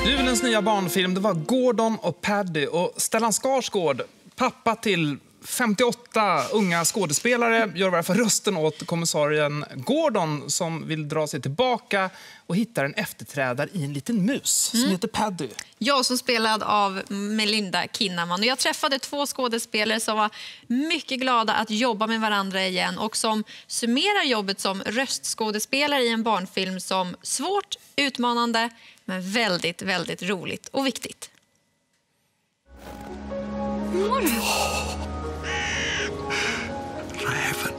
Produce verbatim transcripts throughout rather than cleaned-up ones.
Julens nya barnfilm, det var Gordon och Paddy. Och Stellan Skarsgård, pappa till femtioåtta unga skådespelare, gör varför rösten åt kommissarien Gordon som vill dra sig tillbaka och hittar en efterträdare i en liten mus mm. som heter Paddy. Jag som spelad av Melinda Kinnaman. Och jag träffade två skådespelare som var mycket glada att jobba med varandra igen och som summerar jobbet som röstskådespelare i en barnfilm som svårt, utmanande men väldigt, väldigt roligt och viktigt. Hur mår du? Räven.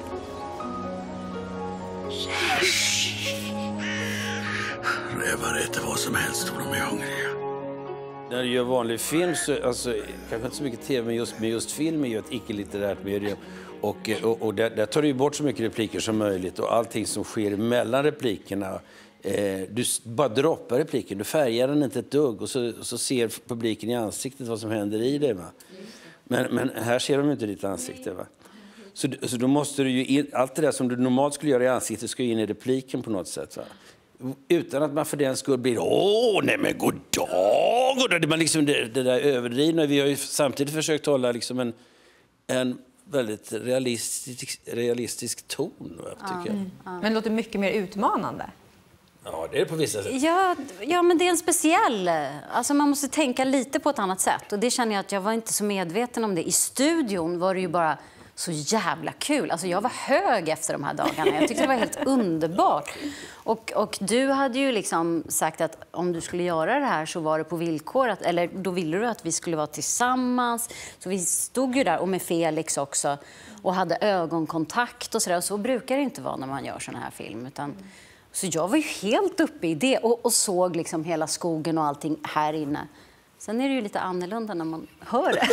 Rävar äter vad som helst om de är hungriga. När du gör vanlig film, så, alltså, kanske inte så mycket tv, men just, men just film är ju ett icke-litterärt medium. Och, och, och där, där tar du bort så mycket repliker som möjligt och allting som sker mellan replikerna. Eh, du bara droppar repliken, du färgar den inte ett dugg och så, så ser publiken i ansiktet vad som händer i det. Va? Men, men här ser de inte ditt ansikte. Va? Så, så då måste du ju in, allt det där som du normalt skulle göra i ansiktet ska in i repliken på något sätt. Va? Utan att man för den skull blir åh, nej men god dag. Och det, man liksom, det, det där överdrivna. Vi har ju samtidigt försökt hålla liksom en, en väldigt realistisk, realistisk ton. Va, tycker jag. Mm. Men det låter mycket mer utmanande. Ja, det är på vissa sätt. Ja, ja, men det är en speciell... Alltså man måste tänka lite på ett annat sätt. Och det känner jag att jag var inte så medveten om det. I studion var det ju bara så jävla kul. Alltså jag var hög efter de här dagarna. Jag tyckte det var helt underbart. Och, och du hade ju liksom sagt att om du skulle göra det här så var det på villkor. Att, eller då ville du att vi skulle vara tillsammans. Så vi stod ju där, och med Felix också. Och hade ögonkontakt och sådär. Och så brukar det inte vara när man gör sån här film. Utan... Så jag var ju helt uppe i det och, och såg liksom hela skogen och allting här inne. Sen är det ju lite annorlunda när man hör det.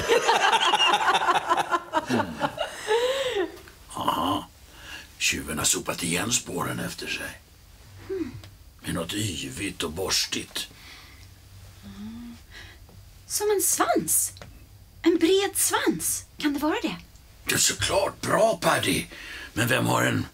mm. Aha. Tjuven har sopat igen spåren efter sig. Mm. Med något yvigt och borstigt. Mm. Som en svans. En bred svans. Kan det vara det? Det är såklart bra, Paddy. Men vem har en...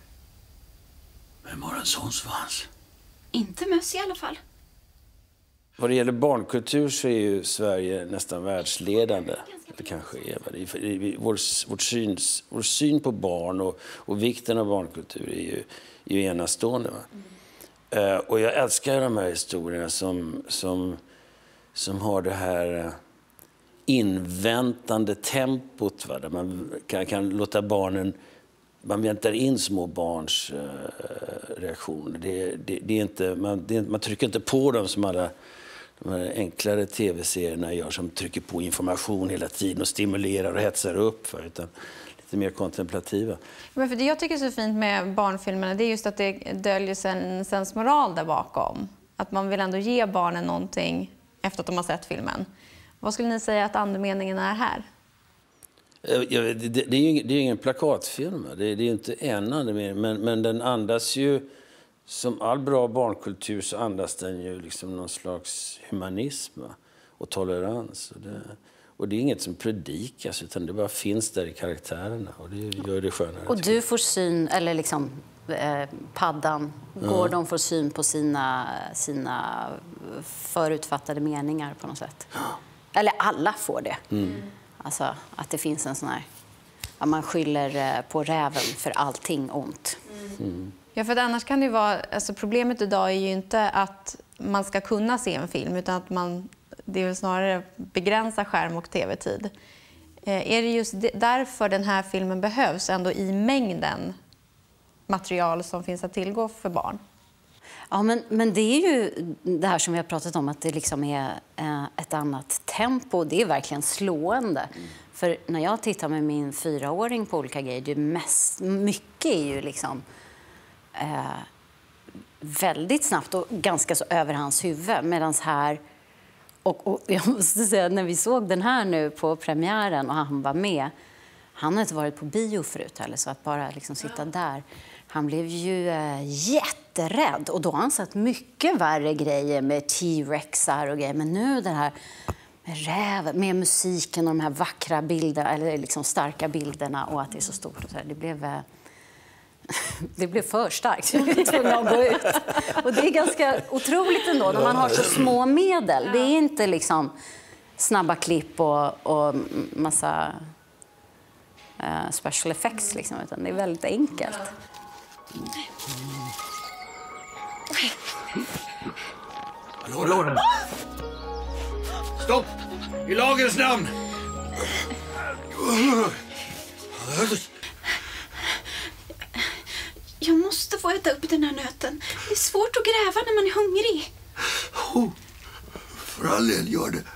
Vem har en sån svans? Inte möss i alla fall. Vad det gäller barnkultur så är ju Sverige nästan världsledande. Det kanske är. Vår, vår, syn, vår syn på barn och, och vikten av barnkultur är ju, är ju enastående. Va? Mm. Uh, och jag älskar de här historierna som, som, som har det här inväntande tempot. Va? Där man kan, kan låta barnen... Man väntar in små barns uh, reaktioner. Det, det, det är inte, man, det, man trycker inte på dem som alla de här enklare tv-serierna gör, som trycker på information hela tiden och stimulerar och hetsar upp. För, utan lite mer kontemplativa. Men för det jag tycker är så fint med barnfilmerna, det är just att det döljer sig en sensmoral där bakom. Att man vill ändå ge barnen någonting efter att de har sett filmen. Vad skulle ni säga att andemeningen är här? Ja, det, det, det är ju ingen, det är ingen plakatfilm, det, det är inte en andemening, men, men den andas ju, som all bra barnkultur så andas den ju liksom någon slags humanism och tolerans. Och det, och det är inget som predikas, utan det bara finns där i karaktärerna, och det gör det skönare. Och du får syn, eller liksom eh, paddan, mm. Gordon får syn på sina, sina förutfattade meningar på något sätt. Eller alla får det. Mm. Alltså att det finns en sån här... Att man skyller på räven för allting ont. Mm. Ja, för att annars kan det ju vara... Alltså problemet idag är ju inte att man ska kunna se en film, utan att man... Det är snarare begränsa skärm- och tv-tid. Eh, är det just därför den här filmen behövs ändå i mängden material som finns att tillgå för barn? Ja, men, men det är ju det här som vi har pratat om, att det liksom är eh, ett annat tempo. Det är verkligen slående. Mm. För när jag tittar med min fyraåring på olika grejer, det är mest, mycket är ju liksom eh, väldigt snabbt och ganska så över hans huvud. Medan här, och, och jag måste säga, när vi såg den här nu på premiären och han var med, han har inte varit på bio förut heller, så att bara liksom sitta där. Han blev ju äh, jätterädd, och då har han sett mycket värre grejer med T-rexar och grejer. Men nu den här med räven, med musiken och de här vackra bilderna, eller liksom starka bilderna, och att det är så stort och så här, det blev äh, det blev för starkt. Jag var tvungen att gå ut. Och det är ganska otroligt ändå när man har så små medel. Det är inte liksom snabba klipp och, och massa uh, special effects liksom, utan det är väldigt enkelt. Hallå, stopp! I lagens namn! Jag måste få äta upp den här nöten. Det är svårt att gräva när man är hungrig. Oh, för all del, gör det.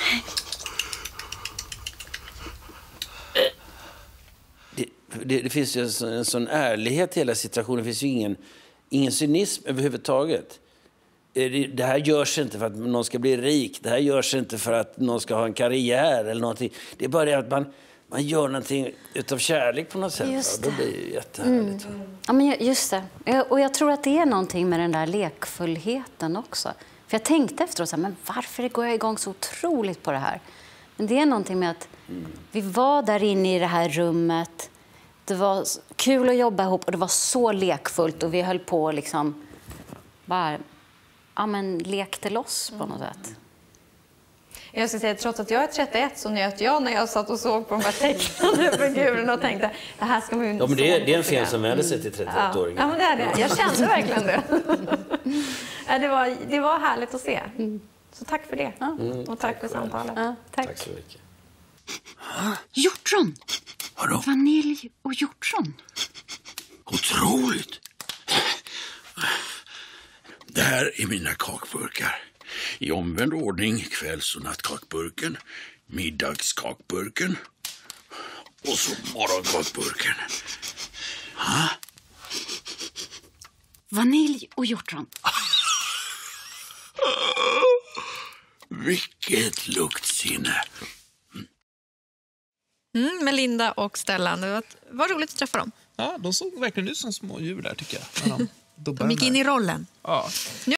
Det, det, det finns ju en sån, en sån ärlighet i hela situationen. Det finns ju ingen, ingen cynism överhuvudtaget. Det, det här görs inte för att någon ska bli rik. Det här görs inte för att någon ska ha en karriär eller någonting. Det är bara det att man, man gör någonting utav kärlek på något sätt. Just det. Då blir det jättehärligt. Mm. Ja, men just det. Och jag tror att det är någonting med den där lekfullheten också. För jag tänkte efteråt, så här, men varför går jag igång så otroligt på det här? Men det är någonting med att mm. vi var där inne i det här rummet. Det var kul att jobba ihop och det var så lekfullt. Och vi höll på liksom bara... Ja, men lekte loss på något sätt. Jag ska säga, trots att jag är trettioett så njöt jag när jag satt och såg på de här tecknade figurerna och tänkte, det här ska man ju inte. Ja, men det är, det är en film som vänder sig till trettioett-åringar. Ja, men det är det. Jag kände verkligen det. det, var, det var härligt att se. Så tack för det. Mm, och tack, tack för samtalet. Ja, tack. Tack så mycket. Hjortron! Vadå? Vanilj och hjortron. Otroligt! Det här är mina kakburkar. I omvänd ordning kvälls- och nattkakburken, middagskakburken och så morgonkakburken. Ha? Vanilj och hjortron. Vilket luktsinne. Mm, Melinda och Stellan, det var, var roligt att träffa dem. Ja, de såg verkligen ut som små djur där tycker jag. När de, de gick in i rollen. Ja.